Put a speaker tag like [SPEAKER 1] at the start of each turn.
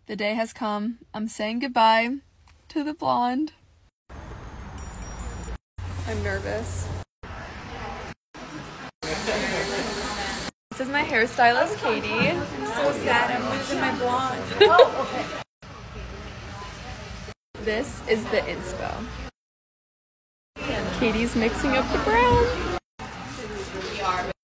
[SPEAKER 1] The day has come. I'm saying goodbye to the blonde. I'm nervous. This is my hairstylist, Katie.
[SPEAKER 2] I'm so sad I'm losing my blonde.
[SPEAKER 1] This is the inspo. Katie's mixing up the brown.